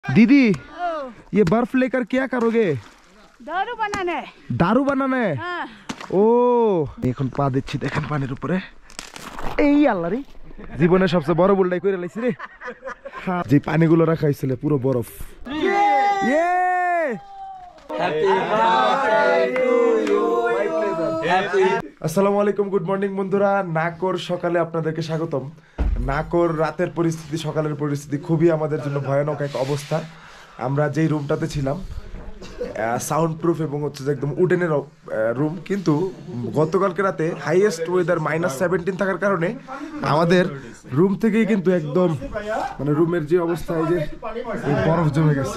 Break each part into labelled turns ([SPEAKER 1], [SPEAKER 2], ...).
[SPEAKER 1] दीदी ये बर्फ लेकर क्या करोगे?
[SPEAKER 2] दारू बनाने।
[SPEAKER 1] दारू बनाने?
[SPEAKER 2] हाँ।
[SPEAKER 1] ও এখন পা দিচ্ছি দেখেন পানির উপরে। এই আল্লাহ রে, জীবনের সবচেয়ে বড় ভুলটাই করে লাইছি রে। হ্যাঁ, যে পানিগুলো রাখা হয়েছিল পুরো বরফ। ইয়ে happy birthday to you my pleasure. আসসালামু আলাইকুম, গুড মর্নিং বন্ধুরা। নাকর সকালে আপনাদেরকে স্বাগতম। নাকর রাতের পরিস্থিতি, সকালের পরিস্থিতি খুবই আমাদের জন্য ভয়ানক এক অবস্থা। আমরা যেই রুমটাতে ছিলাম সাউন্ড প্রুফ এবং হচ্ছে যে একদম উডেনের রুম, কিন্তু গতকালকে রাতে হাইয়েস্ট ওয়েদার -17 থাকার কারণে আমাদের রুম থেকেই কিন্তু একদম মানে রুমের যে অবস্থা, এই যে বরফ জমে গেছে।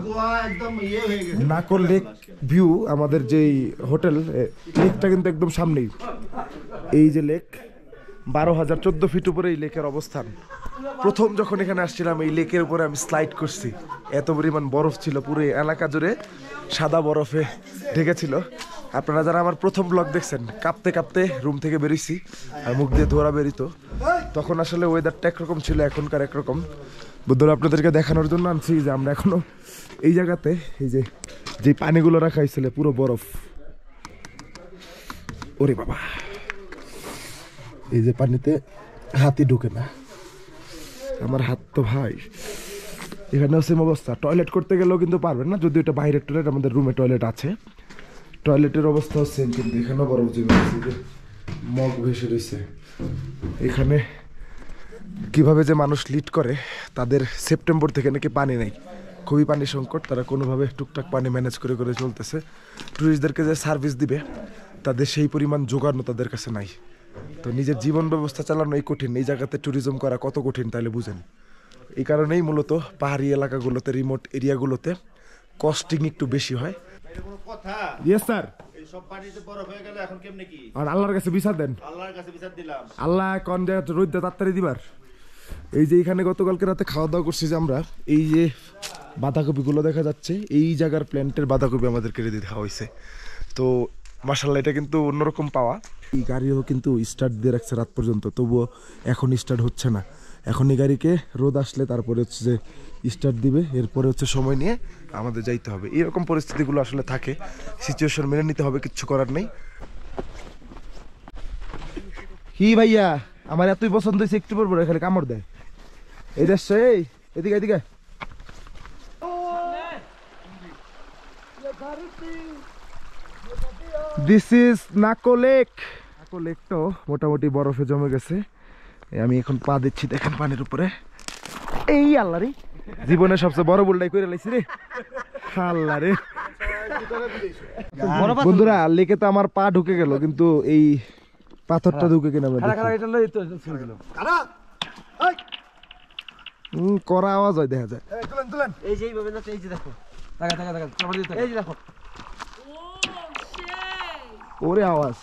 [SPEAKER 1] নাকর লেক ভিউ, আমাদের যেই হোটেল লেকটা কিন্তু একদম সামনেই। এই যে লেক 12,014 ফিট উপরে এই লেকের অবস্থান। প্রথম যখন এখানে আসছিলাম এই লেকের উপরে আমি স্লাইড করছি, এত পরিমাণ বরফ ছিল, পুরো এলাকা জুড়ে সাদা বরফে ঢেকেছিল। আপনারা যারা আমার প্রথম ব্লগ দেখছেন, কাঁপতে কাঁপতে রুম থেকে বেরিয়েছি আর মুখ দিয়ে ধোঁয়া বেরিত। তখন আসলে ওয়েদারটা একরকম ছিল, এখনকার একরকম। বন্ধুরা, আপনাদেরকে দেখানোর জন্য আনছি যে আমরা এখনো এই জায়গাতে, এই যে পানিগুলো রাখা হয়েছিল পুরো বরফ। ওরে বাবা, এই যে পানিতে হাতই ঢুকে না আমার হাত তো ভাই। এখানেও সেম অবস্থা, টয়লেট করতে গেলেও কিন্তু পারবেন না, যদিও এটা বাইরের টয়লেট, আমাদের রুমে টয়লেট আছে। টয়লেটের অবস্থাও সেম, কিন্তু এখানেও বরফ জমে গেছে, যে মগ ভেসে রয়েছে। এখানে কিভাবে যে মানুষ লিড করে, তাদের সেপ্টেম্বর থেকে নাকি পানি নেই, খুবই পানি সংকট। তারা কোনোভাবে টুকটাক পানি ম্যানেজ করে করে চলতেছে। ট্যুরিস্টদেরকে যে সার্ভিস দিবে, তাদের সেই পরিমাণ জোগাড়ও তাদের কাছে নাই। তো নিজের জীবন ব্যবস্থা চালানো এই কঠিন, এই জায়গাতে ট্যুরিজম করা কত কঠিন তাহলে বুঝেন। এই কারণেই মূলত পাহাড়ি এলাকাগুলোতে, রিমোট এরিয়াগুলোতে কস্টিং একটু বেশি হয়। Yes sir. এই সব পানিতে বরফ হয়ে গেল, এখন কেমনে কি? আর আল্লাহর কাছে বিচার দেন। আল্লাহর কাছে বিচার দিলাম। আল্লাহ কোন জায়গা রোদ তাড়াতাড়ি দিবার। এই যে এখানে গতকালকে রাতে খাওয়া দাওয়া করছি যে আমরা, এই যে বাঁধাকপিগুলো দেখা যাচ্ছে, এই জায়গার প্ল্যান্টের বাঁধাকপি আমাদেরকে রেডি দেওয়া হয়েছে। তো মাশাআল্লাহ, এটা কিন্তু অন্যরকম পাওয়া। এই গাড়িও কিন্তু স্টার্ট দিয়ে রাখছে রাত পর্যন্ত, তবুও এখন স্টার্ট হচ্ছে না। এখন এই গাড়িকে রোদ আসলে তারপরে হচ্ছে যে স্টার্ট দিবে, এরপরে হচ্ছে সময় নিয়ে আমাদের যাইতে হবে। এরকম পরিস্থিতিগুলো আসলে থাকে, সিচুয়েশন মেনে নিতে হবে, কিচ্ছু করার নেই। কি ভাইয়া, আমার এতই পছন্দ হয়েছে, একটু পর পরে খালি কামড় দেয়। এই দেখছে, এই এদিকে এদিকে। This is Nako lake. Nako লেকটাও মোটামুটি বরফে জমে গেছে। আমি এখন পা দিচ্ছি দেখেন পানির উপরে। এই আল্লাহ রে, জীবনের সবচেয়ে বড় ভুলটাই করে লাইছি রে। আল্লাহ রে বন্ধুরা, লেকে তো আমার পা ঢুকে গেল, কিন্তু এই পাথরটা ঢুকে কিনা করা আওয়াজ হয়, দেখা যায়। ওরে আওয়াজ।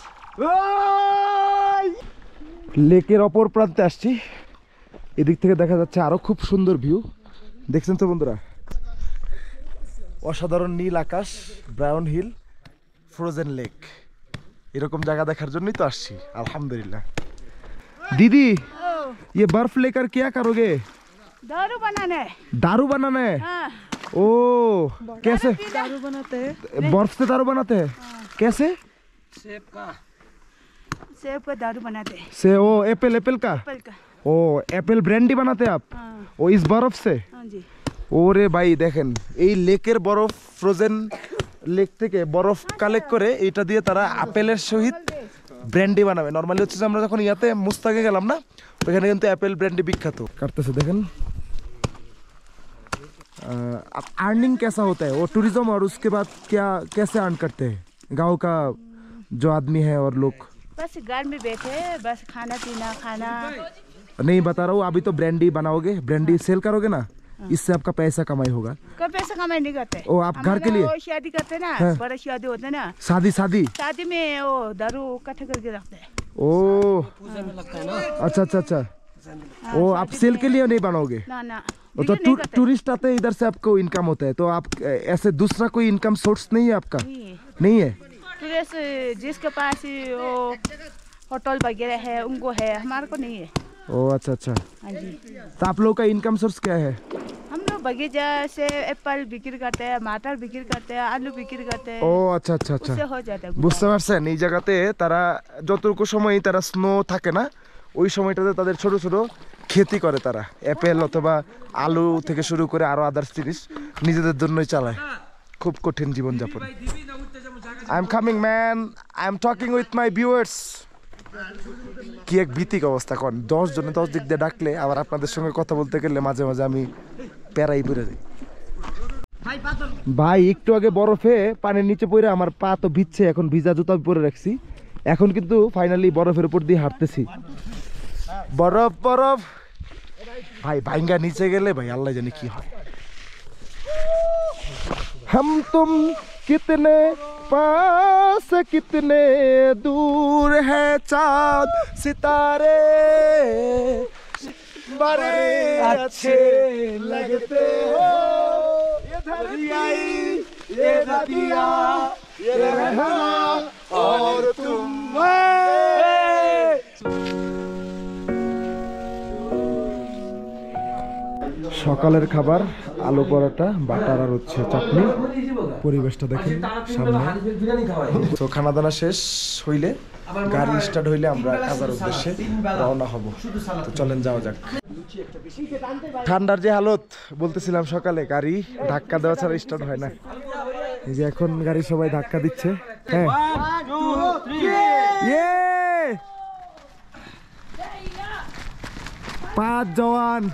[SPEAKER 1] লেকের অপর প্রান্তে আসছি, এদিক থেকে দেখা যাচ্ছে আরো খুব সুন্দর ভিউ। দেখছেন তো বন্ধুরা, অসাধারণ নীল আকাশ, ব্রাউন হিল, ফ্রোজেন লেক। এরকম জায়গা দেখার জন্যই তো আসছি, আলহামদুলিল্লাহ। दीदी ये बर्फ लेकर क्या करोगे?
[SPEAKER 2] दारू बनाने।
[SPEAKER 1] दारू बनाने?
[SPEAKER 2] हाँ।
[SPEAKER 1] ओ कैसे
[SPEAKER 2] दारू बनाते हैं?
[SPEAKER 1] बर्फ से दारू बनाते हैं? कैसे?
[SPEAKER 2] सेब का दारू बनाते हैं।
[SPEAKER 1] से ओ एप्पल का?
[SPEAKER 2] एप्पल का।
[SPEAKER 1] ओ एप्पल ब्रांडी बनाते हैं आप?
[SPEAKER 2] हाँ।
[SPEAKER 1] ओ इस बर्फ से?
[SPEAKER 2] हाँ जी।
[SPEAKER 1] ওরে ভাই দেখেন, এই লেকের বরফ, ফ্রোজেন লেক থেকে বরফ কালেক্ট করে এটা দিয়ে তারা আপেলের সহিত ব্র্যান্ডি বানাবে। নর্মালি হচ্ছে যে আমরা যখন ইয়াতে মুস্তাকে গেলাম না, ওখানে কিন্তু অ্যাপেল ব্র্যান্ডি বিখ্যাত। কাটতেছে দেখেন। अर्निंग कैसा होता है वो टूरिज्म, और उसके बाद क्या कैसे अर्न करते हैं गांव का जो आदमी है और लोग?
[SPEAKER 2] बस घर में बैठे, बस खाना पीना खाना।
[SPEAKER 1] नहीं बता रहा हूँ, अभी तो ब्रांडी बनाओगे, ब्रांडी सेल करोगे ना, इससे आपका पैसा कमाई होगा।
[SPEAKER 2] कब पैसा कमाई नहीं करते?
[SPEAKER 1] ओ आप घर के लिए?
[SPEAKER 2] शादी करते ना, बड़ा शादी होता है ना, शादी में वो दारू इकट्ठा करके रखते हैं।
[SPEAKER 1] ओ अच्छा अच्छा अच्छा। ओ आप सेल के लिए नहीं बनाओगे?
[SPEAKER 2] ना
[SPEAKER 1] वो तो टूरिस्ट आते हैं इधर से, आपको इनकम होता है। तो आप ऐसे दूसरा कोई इनकम सोर्स नहीं है आपका? नहीं है।
[SPEAKER 2] टूरिस्ट जिसके पास वो होटल वगैरह है उनको है, हमारे को नहीं है।
[SPEAKER 1] ओ अच्छा अच्छा।
[SPEAKER 2] हाँ जी।
[SPEAKER 1] तो आप लोग का इनकम सोर्स क्या है?
[SPEAKER 2] हम लोग बगीचा से एप्पल बिक्री करते हैं, मटर बिक्री करते हैं, आलू बिक्री करते हैं।
[SPEAKER 1] ও আচ্ছা আচ্ছা আচ্ছা,
[SPEAKER 2] उससे हो जाता है।
[SPEAKER 1] বুঝতে পারছেন। এই জায়গাতে তারা যতটুকু সময় তারা স্নো থাকে না, ওই সময়টাতে তাদের ছোট ছোট খেতি করে, তারা অ্যাপেল অথবা আলু থেকে শুরু করে আরো আদার্স জিনিস নিজেদের জন্যই চালায়। খুব কঠিন জীবনযাপন। I am coming man, I am talking with my viewers. কি এক ভীতিক অবস্থা, কোন 10 জনে 10 দিক দিয়ে ডাকলে আবার আপনাদের সঙ্গে কথা বলতে গেলে মাঝে মাঝে আমি প্যারাই পড়ে যাই। ভাই একটু আগে বরফে পানির নিচে পড়ে আমার পা তো ভিজছে, এখন ভিজা জুতা পরে রাখছি। এখন কিন্তু ফাইনালি বরফের উপর দিয়ে হাঁটতেছি। বরফ বরফ ভাই, ভাইঙ্গা নিচে গেলে ভাই আল্লাহ জানে কি হয়। हम तुम कितने पास कितने दूर है चांद सितारे बड़े अच्छे लगते हो, ये दरियाई ये नदिया ये रहना और तुम। সকালের খাবার আলু পরোটা, বাটার আর হচ্ছে চাটনি। পরিবেশটা দেখেন সামনে। তো খানা দানা শেষ হইলে, গাড়ি স্টার্ট হইলে আমরা কাজার উদ্দেশ্যে রওনা হব। তো চলেন যাওয়া যাক। ঠান্ডার যে হালত বলতেছিলাম, সকালে গাড়ি ধাক্কা দেওয়া ছাড়া স্টার্ট হয় না। এই যে এখন গাড়ি সবাই ধাক্কা দিচ্ছে। হ্যাঁ, পাঁচ জওয়ান।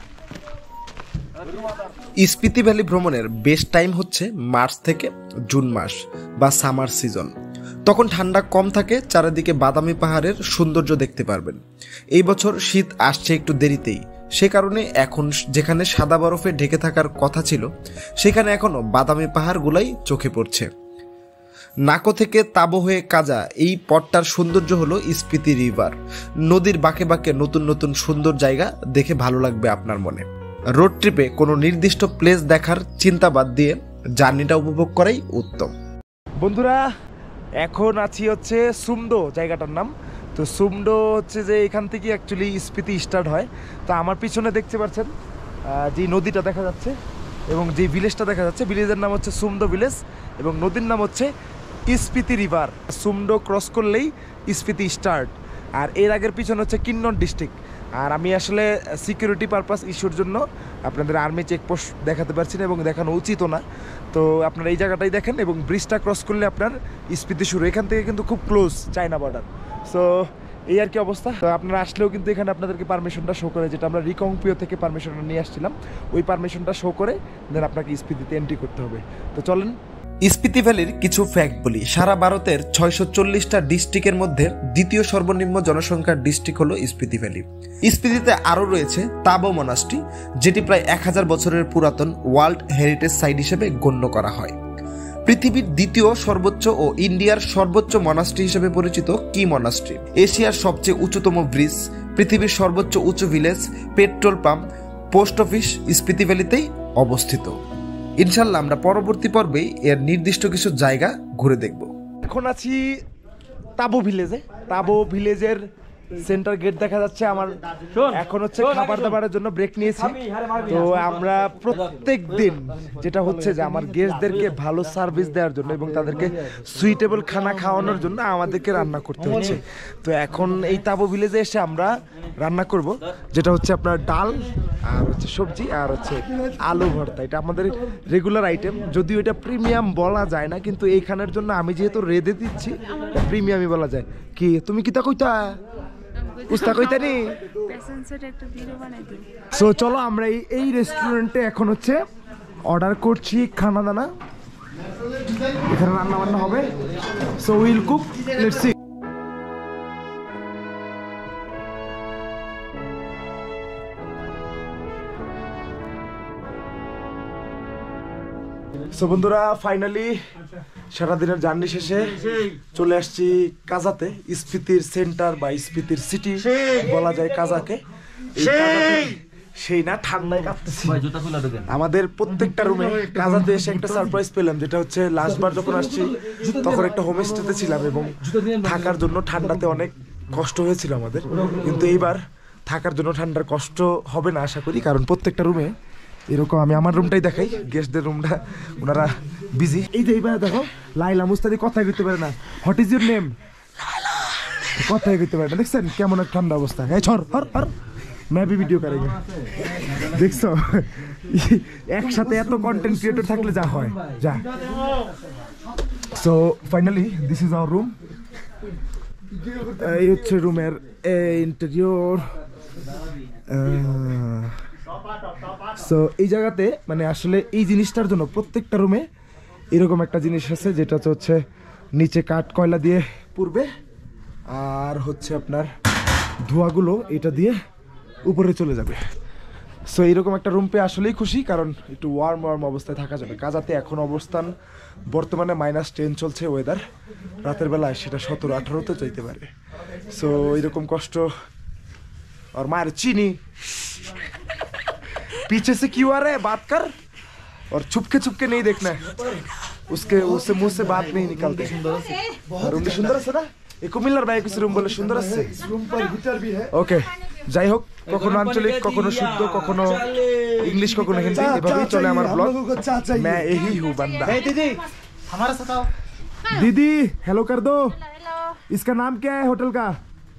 [SPEAKER 3] স্পিতি ভ্যালি ভ্রমণের বেস্ট টাইম হচ্ছে মার্চ থেকে জুন মাস বা সামার সিজন। তখন ঠান্ডা কম থাকে, চারিদিকে বাদামি পাহাড়ের সৌন্দর্য দেখতে পারবেন। এই বছর শীত আসছে একটু দেরিতেই, সে কারণে এখন যেখানে সাদা বরফে ঢেকে থাকার কথা ছিল, সেখানে এখনো বাদামি পাহাড়গুলাই চোখে পড়ছে। নাকো থেকে তাবো হয়ে কাজা, এই পথটার সৌন্দর্য হলো স্পিতি রিভার। নদীর বাঁকে বাঁকে নতুন নতুন সুন্দর জায়গা দেখে ভালো লাগবে আপনার মনে। রোড ট্রিপে কোনো নির্দিষ্ট প্লেস দেখার চিন্তা বাদ দিয়ে জার্নিটা উপভোগ করাই উত্তম।
[SPEAKER 1] বন্ধুরা, এখন আছি হচ্ছে সুমডো জায়গাটার নাম। তো সুমডো হচ্ছে যে এখান থেকে অ্যাকচুয়ালি স্পিতি স্টার্ট হয়। তো আমার পিছনে দেখতে পাচ্ছেন যে নদীটা দেখা যাচ্ছে এবং যে ভিলেজটা দেখা যাচ্ছে, ভিলেজের নাম হচ্ছে সুমডো ভিলেজ এবং নদীর নাম হচ্ছে স্পিতি রিভার। সুমডো ক্রস করলেই স্পিতি স্টার্ট। আর এর আগের পিছনে হচ্ছে কিন্নর ডিস্ট্রিক্ট। আর আমি আসলে সিকিউরিটি পারপাস ইস্যুর জন্য আপনাদের আর্মি চেকপোস্ট দেখাতে পারছি না এবং দেখানো উচিতও না। তো আপনারা এই জায়গাটাই দেখেন এবং ব্রিজটা ক্রস করলে আপনার স্পিতি শুরু। এখান থেকে কিন্তু খুব ক্লোজ চায়না বর্ডার। সো এই আর কি অবস্থা। তো আপনারা আসলেও কিন্তু এখানে আপনাদেরকে পারমিশনটা শো করে, যেটা আমরা রিকংপিও থেকে পারমিশনটা নিয়ে আসছিলাম, ওই পারমিশনটা শো করে দেন আপনাকে স্পিতিতে এন্ট্রি করতে হবে। তো চলেন।
[SPEAKER 3] স্পিতি ভ্যালির কিছু ফ্যাক্ট বলি। সারা ভারতের 640টা ডিস্ট্রিক্টের মধ্যে দ্বিতীয় সর্বনিম্ন জনসংখ্যার ডিস্ট্রিক্ট হলো স্পিতি ভ্যালি। স্পিতিতে আরও রয়েছে তাবো মনাস্ট্রি, যেটি প্রায় 1000 বছরের পুরাতন, ওয়ার্ল্ড হেরিটেজ সাইট হিসেবে গণ্য করা হয়। পৃথিবীর দ্বিতীয় সর্বোচ্চ ও ইন্ডিয়ার সর্বোচ্চ মনাস্ট্রি হিসেবে পরিচিত কি মনাস্ট্রি। এশিয়ার সবচেয়ে উঁচুতম ব্রিজ, পৃথিবীর সর্বোচ্চ উঁচু village, petrol pump, post office Spiti ভ্যালিতেই অবস্থিত। ইনশাল্লাহ আমরা পরবর্তী পর্বেই এর নির্দিষ্ট কিছু জায়গা ঘুরে দেখব।
[SPEAKER 1] এখন আছি তাবো ভিলেজে। তাবো ভিলেজের সেন্টার গেট দেখা যাচ্ছে আমার। এখন হচ্ছে খাবার দাবারের জন্য ব্রেক নিয়েছি। তো আমরা প্রত্যেক দিন যেটা হচ্ছে যে আমার গেস্টদেরকে ভালো সার্ভিস দেওয়ার জন্য এবং তাদেরকে সুইটেবল খানা খাওয়ানোর জন্য আমাদেরকে রান্না করতে হচ্ছে। তো এখন এই তাবো ভিলেজে এসে আমরা রান্না করব, যেটা হচ্ছে আপনার ডাল আর হচ্ছে সবজি আর হচ্ছে আলু ভর্তা। এটা আমাদের রেগুলার আইটেম, যদিও এটা প্রিমিয়াম বলা যায় না, কিন্তু এইখানের জন্য আমি যেহেতু রেঁধে দিচ্ছি প্রিমিয়ামই বলা যায়। কি তুমি কি তা কইতা উস্তা কইতা নি? সো চলো আমরা এই রেস্টুরেন্টে এখন হচ্ছে অর্ডার করছি খানা দানা। এখানে রান্না বান্না হবে। So will cook, let's see. So বন্ধুরা, ফাইনালি সারাদিনের জার্নি শেষে চলে আসছি কাজাতে। স্পিতির সেন্টার বা স্পিতির সিটি বলা যায় কাজাকে। সেই না ঠান্ডায় কাঁপতেছি। আমাদের প্রত্যেকটা রুমে কাজাতে এসে একটা সারপ্রাইজ পেলাম, যেটা হচ্ছে লাস্টবার যখন আসছি তখন একটা হোমস্টেতে ছিলাম এবং থাকার জন্য ঠান্ডাতে অনেক কষ্ট হয়েছিল আমাদের। কিন্তু এইবার থাকার জন্য ঠান্ডার কষ্ট হবে না আশা করি, কারণ প্রত্যেকটা রুমে এরকম আমি আমার রুমটাই দেখাই, গেস্টদের রুমটা ওনারা বিজি। এই যে এইবার দেখো লাইলা মুস্তাদি কথাই কইতে পারে না, হোয়াট ইজ ইউর নেম, কথাই কইতে পারে না। দেখছেন কেমন এক ঠান্ডা অবস্থা। এই ছর হর হর मैं भी वीडियो करेंगे। দেখছো একসাথে এত কন্টেন্ট ক্রিয়েটর থাকলে যা হয় যা। So finally this is our room. এই হচ্ছে রুমের ইন্টেরিয়র। সো এই জায়গাতে মানে আসলে এই জিনিসটার জন্য প্রত্যেকটা রুমে এরকম একটা জিনিস আছে, যেটা হচ্ছে নিচে কাঠ কয়লা দিয়ে পুড়বে, আর হচ্ছে আপনার ধোঁয়াগুলো এটা দিয়ে উপরে চলে যাবে। সো এইরকম একটা রুম পেয়ে আসলেই খুশি, কারণ একটু ওয়ার্ম অবস্থায় থাকা যাবে। কাজাতে এখন অবস্থান বর্তমানে -10 চলছে ওয়েদার, রাতের বেলায় সেটা 17-18তে চাইতে পারে। সো এরকম কষ্ট। আর মায়ের চিনি पीछे से क्यों आ रहा है, बात कर, और छुपके छुपके नहीं देखना है, उससे मुंह से बात नहीं निकलते। रूम भी सुंदर है ना, एक मिलर भाई किसी रूम बोले सुंदर है, रूम पर हीटर भी है। ओके যাই হোক, কখনো আঞ্চলিক, কখনো শুদ্ধ, কখনো इंग्लिश, কখনো হিন্দি, এভাবেই চলে আমার ব্লগ। मैं यही हूँ बंदा।
[SPEAKER 4] दीदी हमारे साथ आओ।
[SPEAKER 1] दीदी हेलो कर दो। इसका नाम क्या है होटल का?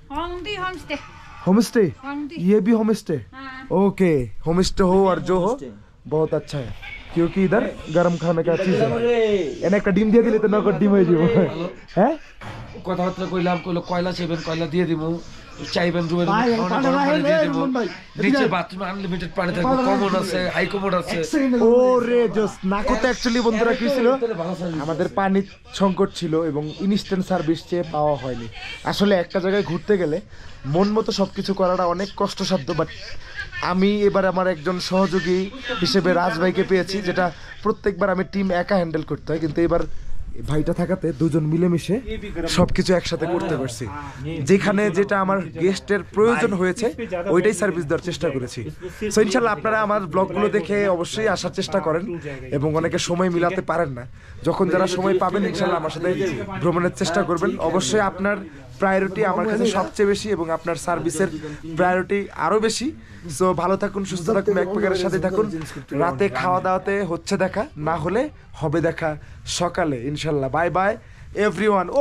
[SPEAKER 1] Home stay. ये भी home stay. Okay home stay हो और जो हो बहुत अच्छा है, क्योंकि इधर गरम खाने का चीज है। एने একটা ডিম দিয়ে দিলে তো নগদ ডিম হয়ে যাবে। হ্যাঁ
[SPEAKER 5] কথাবার্তা কইলাম, কইলো কয়লা চাইবেন, কয়লা দিয়ে দিব, চাইবেন রুমের পানি দিয়ে দিব, নিচে বাথরুমে আনলিমিটেড পানি থাকবে, কমন আছে, হাই কমন আছে।
[SPEAKER 1] ওরে জাস্ট নাকোতে অ্যাকচুয়ালি বন্ধুরা কি ছিল, আমাদের পানির সংকট ছিল এবং ইনস্ট্যান্ট সার্ভিস চেয়ে পাওয়া হয়নি। আসলে একটা জায়গায় ঘুরতে গেলে মন মতো সবকিছু করাটা অনেক কষ্টসাধ্য, বাট আমি এবার আমার একজন সহযোগী হিসেবে রাজ ভাইকে পেয়েছি, যেটা প্রত্যেকবার আমি টিম একা হ্যান্ডেল করতে হয়, কিন্তু এবার ভাইটা থাকাতে দুজন মিলেমিশে সবকিছু একসাথে করতে পারছি। যেখানে যেটা আমার গেস্টের প্রয়োজন হয়েছে ওইটাই সার্ভিস দেওয়ার চেষ্টা করেছি। সো ইনশাল্লাহ আপনারা আমার ব্লগগুলো দেখে অবশ্যই আসার চেষ্টা করেন, এবং অনেকে সময় মিলাতে পারেন না, যখন যারা সময় পাবেন ইনশাল্লাহ আমার সাথে ভ্রমণের চেষ্টা করবেন। অবশ্যই আপনার প্রায়োরিটি আমার কাছে সবচেয়ে বেশি, এবং আপনার সার্ভিসের প্রায়োরিটি আরও বেশি। সো ভালো থাকুন, সুস্থ থাকুন, ব্যাকপ্যাকারের সাথে থাকুন। রাতে খাওয়া দাওয়াতে হচ্ছে দেখা, না হলে হবে দেখা সকালে ইনশাল্লাহ। Bye bye everyone. ও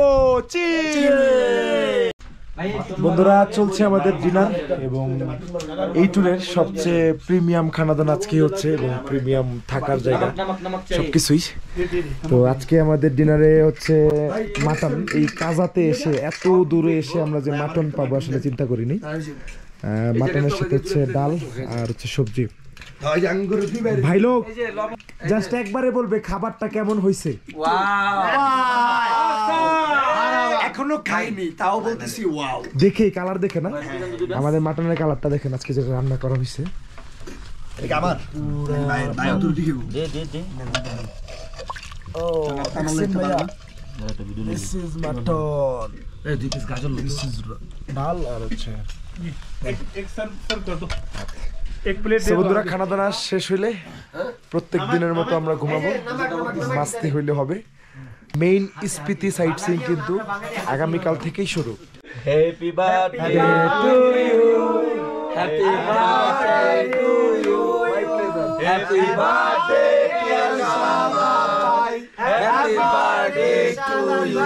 [SPEAKER 1] বন্ধুরা, চলছে আমাদের ডিনার, এবং এই ট্যুরের সবচেয়ে প্রিমিয়াম খানাদানা আজকে হচ্ছে, এবং প্রিমিয়াম থাকার জায়গা সবকিছুই। তো আজকে আমাদের ডিনারে হচ্ছে মাটন। এই কাজাতে এসে, এত দূরে এসে আমরা যে মাটন পাবো আসলে চিন্তা করিনি। মাটনের সাথে হচ্ছে ডাল আর হচ্ছে সবজি। ভাই লোক জাস্ট একবারে বলবে খাবারটা কেমন হয়েছে।
[SPEAKER 4] এখনো খাইনি, তাও বলতেছি ওয়াও।
[SPEAKER 1] দেখে কালার দেখে না, আমাদের মাটনের কালারটা দেখেন আজকে যেটা রান্না করা হয়েছে।
[SPEAKER 4] আমার
[SPEAKER 1] ডাল আর হচ্ছে বন্ধুরা, খানা দানা শেষ হইলে প্রত্যেক দিনের মতো আমরা ঘুমাবো, মাস্তি হইলে হবে। মেইন স্পিতি সাইট সিইং কিন্তু আগামীকাল থেকেই শুরু।
[SPEAKER 4] Happy birthday to you, happy birthday to you, happy birthday dear সবাই, হ্যাপি বার্থডে টু ইউ।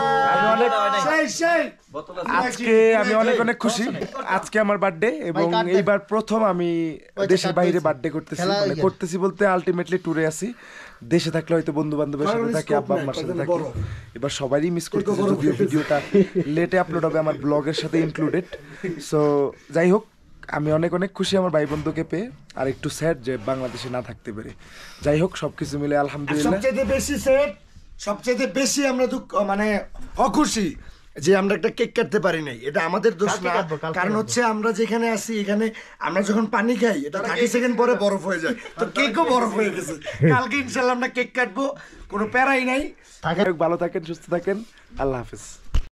[SPEAKER 1] আজকে আমি অনেক অনেক খুশি, আজকে আমার বার্থডে, এবং এইবার প্রথম আমি দেশের বাইরে বার্থডে করতেছি। মানে করতেছি বলতে আলটিমেটলি ট্যুরে আছি। দেশে থাকলে হয়তো বন্ধু বান্ধবের সাথে থাকি, আব্বা আম্মার সাথে থাকি, এবার সবারই মিস করতেছি, যদিও ভিডিওটা লেটে আপলোড হবে আমার ব্লগের সাথে ইনক্লুডেড। সো যাই হোক, আমি অনেক অনেক খুশি আমার ভাই বন্ধুকে পেয়ে, আর একটু স্যাড যে বাংলাদেশে না থাকতে পেরে। যাই হোক, সবকিছু মিলে আলহামদুলিল্লাহ।
[SPEAKER 4] সবচেয়ে বেশি স্যাড, সবচেয়ে বেশি আমরা দুঃখ মানে অখুশি যে আমরা একটা কেক কাটতে পারি নাই। এটা আমাদের দোষ না, কারণ হচ্ছে আমরা যেখানে আছি এখানে আমরা যখন পানি খাই এটা 30 সেকেন্ড পরে বরফ হয়ে যায়, তো কেকও বরফ হয়ে গেছে। কালকে ইনশাল্লাহ আমরা কেক কাটবো, কোনো প্যারাই নাই।
[SPEAKER 1] ভালো থাকেন, সুস্থ থাকেন, আল্লাহ হাফেজ।